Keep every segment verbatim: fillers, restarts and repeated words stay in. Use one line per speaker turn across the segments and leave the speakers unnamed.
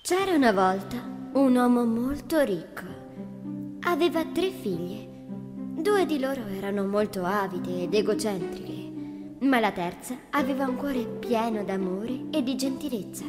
C'era una volta un uomo molto ricco. Aveva tre figlie. Due di loro erano molto avide ed egocentriche, ma la terza aveva un cuore pieno d'amore e di gentilezza.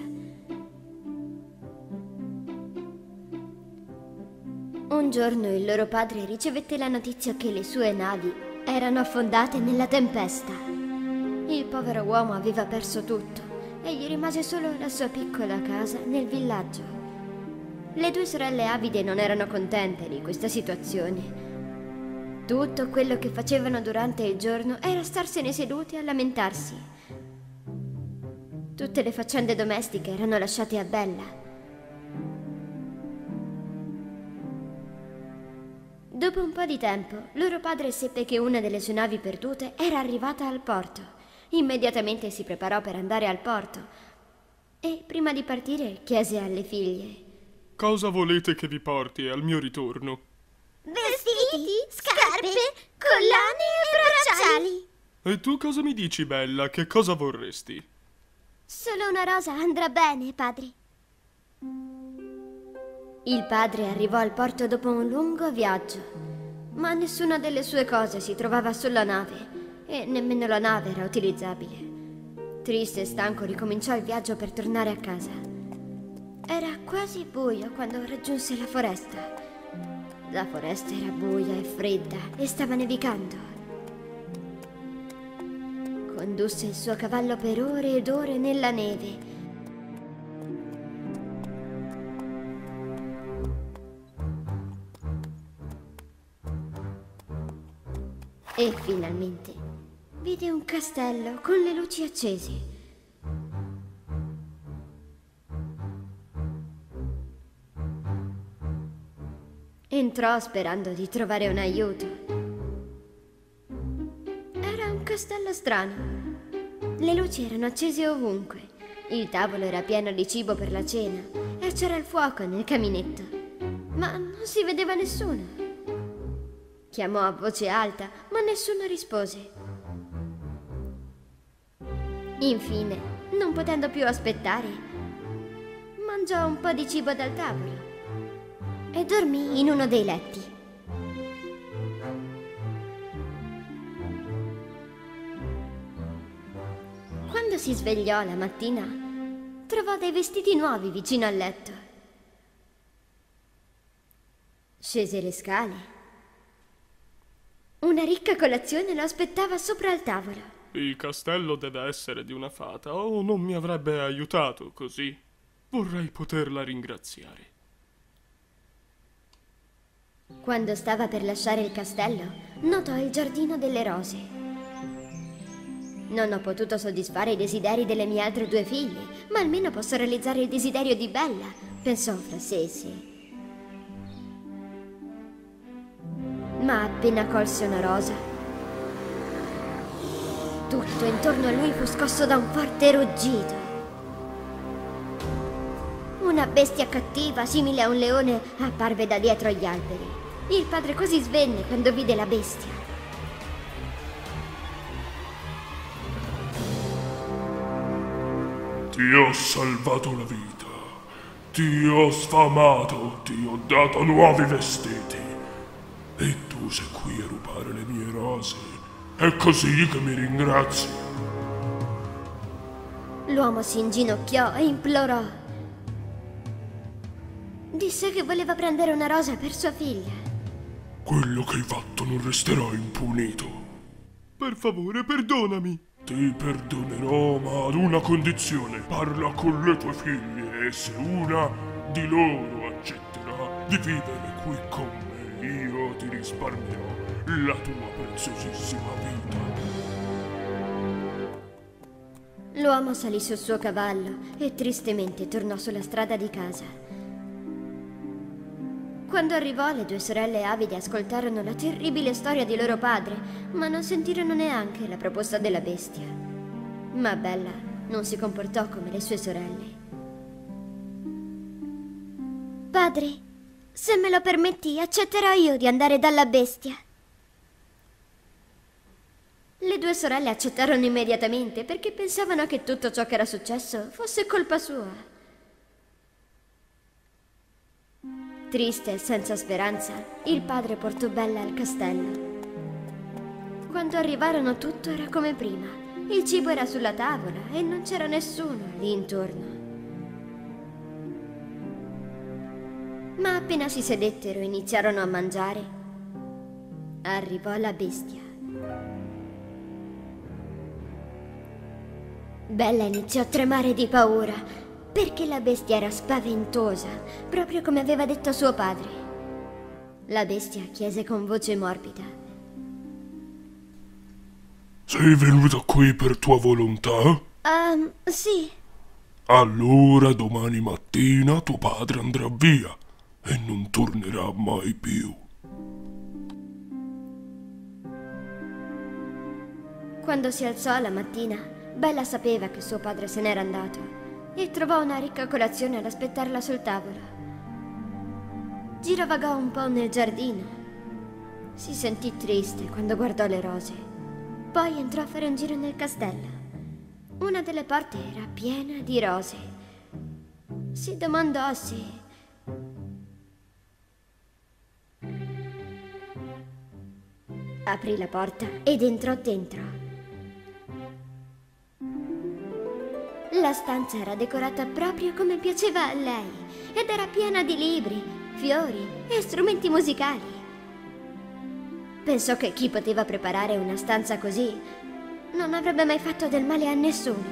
Un giorno il loro padre ricevette la notizia che le sue navi erano affondate nella tempesta. Il povero uomo aveva perso tutto e gli rimase solo la sua piccola casa nel villaggio. Le due sorelle avide non erano contente di questa situazione. Tutto quello che facevano durante il giorno era starsene seduti a lamentarsi. Tutte le faccende domestiche erano lasciate a Bella. Dopo un po' di tempo, loro padre seppe che una delle sue navi perdute era arrivata al porto. Immediatamente si preparò per andare al porto e, prima di partire, chiese alle figlie:
Cosa volete che vi porti al mio ritorno?
Vestiti, scarpe, collane e bracciali.
E tu cosa mi dici, Bella? Che cosa vorresti?
Solo una rosa andrà bene, padre.
Il padre arrivò al porto dopo un lungo viaggio, ma nessuna delle sue cose si trovava sulla nave e nemmeno la nave era utilizzabile. Triste e stanco ricominciò il viaggio per tornare a casa. Era quasi buio quando raggiunse la foresta. La foresta era buia e fredda e stava nevicando. Condusse il suo cavallo per ore ed ore nella neve. E finalmente vide un castello con le luci accese. Entrò sperando di trovare un aiuto. Era un castello strano. Le luci erano accese ovunque. Il tavolo era pieno di cibo per la cena e c'era il fuoco nel caminetto. Ma non si vedeva nessuno. Chiamò a voce alta, ma nessuno rispose. Infine, non potendo più aspettare, mangiò un po' di cibo dal tavolo e dormì in uno dei letti. Quando si svegliò la mattina, trovò dei vestiti nuovi vicino al letto. Scese le scale. Una ricca colazione lo aspettava sopra il tavolo.
Il castello deve essere di una fata o non mi avrebbe aiutato così. Vorrei poterla ringraziare.
Quando stava per lasciare il castello, notò il giardino delle rose. Non ho potuto soddisfare i desideri delle mie altre due figlie, ma almeno posso realizzare il desiderio di Bella, pensò fra sé e sé. Ma appena colse una rosa, tutto intorno a lui fu scosso da un forte ruggito. Una bestia cattiva, simile a un leone, apparve da dietro agli alberi. Il padre quasi svenne quando vide la bestia.
Ti ho salvato la vita, ti ho sfamato, ti ho dato nuovi vestiti. E tu sei qui a rubare le mie rose. È così che mi ringrazi?
L'uomo si inginocchiò e implorò. Disse che voleva prendere una rosa per sua figlia.
Quello che hai fatto non resterà impunito.
Per favore, perdonami.
Ti perdonerò, ma ad una condizione. Parla con le tue figlie e se una di loro accetterà di vivere qui con me, io ti risparmierò la tua preziosissima vita.
L'uomo salì sul suo cavallo e tristemente tornò sulla strada di casa. Quando arrivò, le due sorelle avide ascoltarono la terribile storia di loro padre, ma non sentirono neanche la proposta della bestia. Ma Bella non si comportò come le sue sorelle.
Padre, se me lo permetti, accetterò io di andare dalla bestia.
Le due sorelle accettarono immediatamente perché pensavano che tutto ciò che era successo fosse colpa sua. Triste e senza speranza, il padre portò Bella al castello. Quando arrivarono tutto era come prima. Il cibo era sulla tavola e non c'era nessuno lì intorno. Ma appena si sedettero e iniziarono a mangiare, arrivò la bestia. Bella iniziò a tremare di paura, perché la bestia era spaventosa, proprio come aveva detto suo padre. La bestia chiese con voce morbida:
Sei venuta qui per tua volontà?
Um, sì.
Allora domani mattina tuo padre andrà via e non tornerà mai più.
Quando si alzò la mattina, Bella sapeva che suo padre se n'era andato e trovò una ricca colazione ad aspettarla sul tavolo. Girovagò un po' nel giardino. Si sentì triste quando guardò le rose. Poi entrò a fare un giro nel castello. Una delle porte era piena di rose. Si domandò se... Aprì la porta ed entrò dentro. La stanza era decorata proprio come piaceva a lei ed era piena di libri, fiori e strumenti musicali. Pensò che chi poteva preparare una stanza così non avrebbe mai fatto del male a nessuno.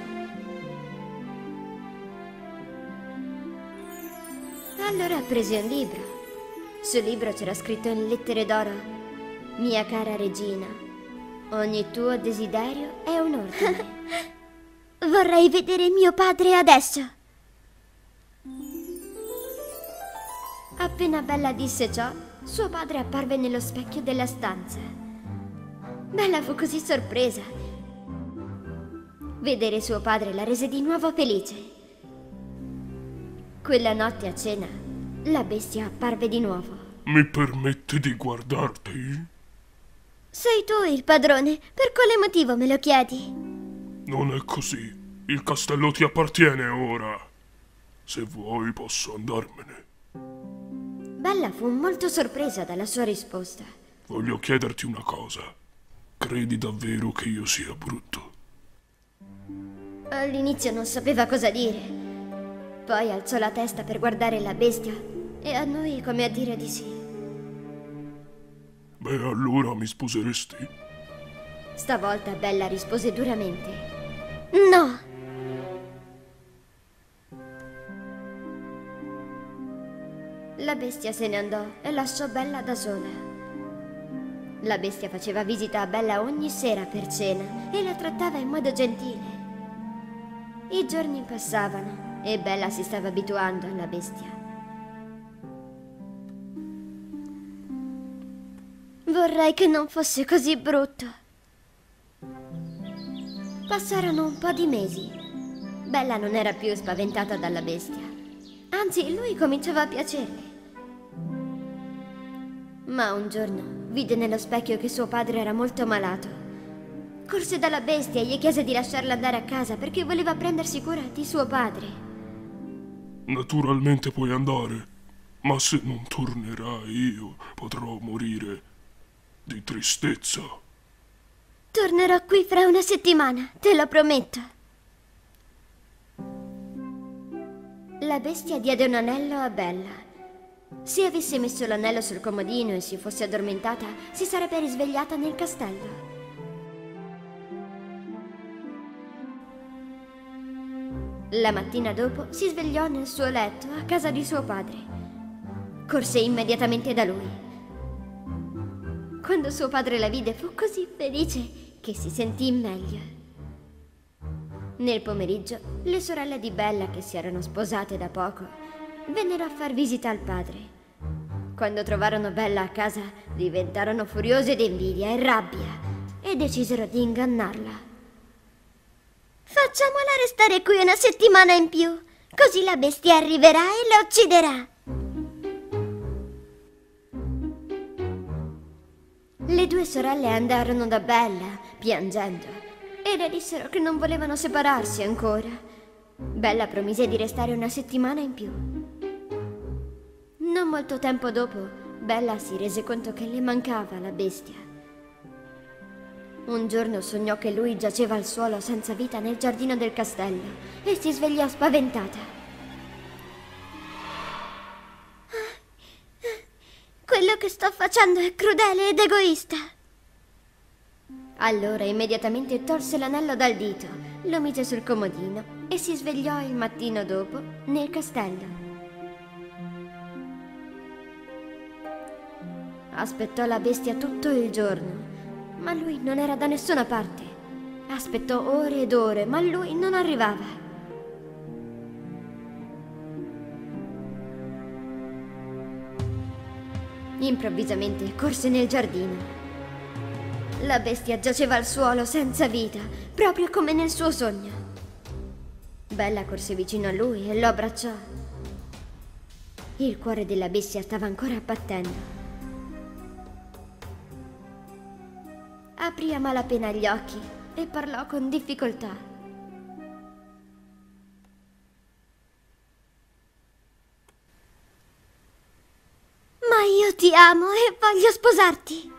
Allora prese un libro. Sul libro c'era scritto in lettere d'oro: Mia cara regina, ogni tuo desiderio è un ordine.
Vorrei vedere mio padre adesso.
Appena Bella disse ciò, suo padre apparve nello specchio della stanza. Bella fu così sorpresa. Vedere suo padre la rese di nuovo felice. Quella notte a cena, la bestia apparve di nuovo.
Mi permetti di guardarti?
Sei tu il padrone. Per quale motivo me lo chiedi?
Non è così. Il castello ti appartiene ora. Se vuoi posso andarmene.
Bella fu molto sorpresa dalla sua risposta.
Voglio chiederti una cosa. Credi davvero che io sia brutto?
All'inizio non sapeva cosa dire. Poi alzò la testa per guardare la bestia e annui come a dire di sì.
Beh, allora mi sposeresti?
Stavolta Bella rispose duramente:
No.
La bestia se ne andò e lasciò Bella da sola. La bestia faceva visita a Bella ogni sera per cena e la trattava in modo gentile. I giorni passavano e Bella si stava abituando alla bestia.
Vorrei che non fosse così brutto.
Passarono un po' di mesi. Bella non era più spaventata dalla bestia. Anzi, lui cominciava a piacerle. Ma un giorno vide nello specchio che suo padre era molto malato. Corse dalla bestia e gli chiese di lasciarla andare a casa perché voleva prendersi cura di suo padre.
Naturalmente puoi andare, ma se non tornerai io potrò morire di tristezza.
Tornerò qui fra una settimana, te lo prometto.
La bestia diede un anello a Bella. Se avesse messo l'anello sul comodino e si fosse addormentata, si sarebbe risvegliata nel castello. La mattina dopo si svegliò nel suo letto a casa di suo padre. Corse immediatamente da lui. Quando suo padre la vide fu così felice che si sentì meglio. Nel pomeriggio, le sorelle di Bella, che si erano sposate da poco, vennero a far visita al padre. Quando trovarono Bella a casa, diventarono furiose d'invidia e rabbia e decisero di ingannarla.
Facciamola restare qui una settimana in più, così la bestia arriverà e la ucciderà.
Le due sorelle andarono da Bella, piangendo, e le dissero che non volevano separarsi ancora. Bella promise di restare una settimana in più. Non molto tempo dopo, Bella si rese conto che le mancava la bestia. Un giorno sognò che lui giaceva al suolo senza vita nel giardino del castello e si svegliò spaventata.
Quello che sto facendo è crudele ed egoista.
Allora immediatamente tolse l'anello dal dito, lo mise sul comodino e si svegliò il mattino dopo nel castello. Aspettò la bestia tutto il giorno, ma lui non era da nessuna parte. Aspettò ore ed ore, ma lui non arrivava. Improvvisamente corse nel giardino. La bestia giaceva al suolo senza vita, proprio come nel suo sogno. Bella corse vicino a lui e lo abbracciò. Il cuore della bestia stava ancora battendo. Aprì a malapena gli occhi e parlò con difficoltà.
Ma io ti amo e voglio sposarti.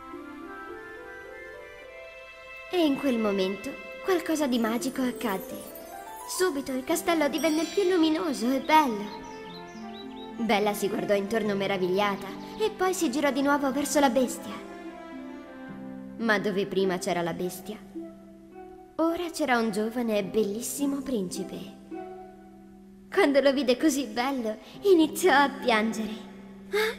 E in quel momento qualcosa di magico accadde. Subito il castello divenne più luminoso e bello. Bella si guardò intorno meravigliata e poi si girò di nuovo verso la bestia. Ma dove prima c'era la bestia, ora c'era un giovane e bellissimo principe. Quando lo vide così bello, iniziò a piangere.
Ah?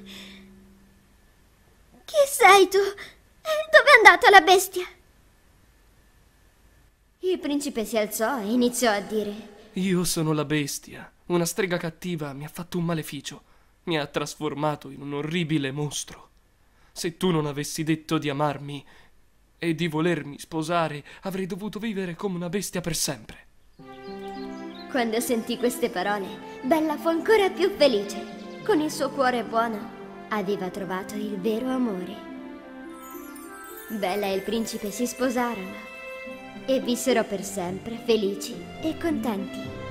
Chi sei tu? E dove è andata la bestia?
Il principe si alzò e iniziò a dire:
Io sono la bestia. Una strega cattiva mi ha fatto un maleficio. Mi ha trasformato in un orribile mostro. Se tu non avessi detto di amarmi e di volermi sposare, avrei dovuto vivere come una bestia per sempre.
Quando sentì queste parole, Bella fu ancora più felice. Con il suo cuore buono, aveva trovato il vero amore. Bella e il principe si sposarono e vissero per sempre felici e contenti.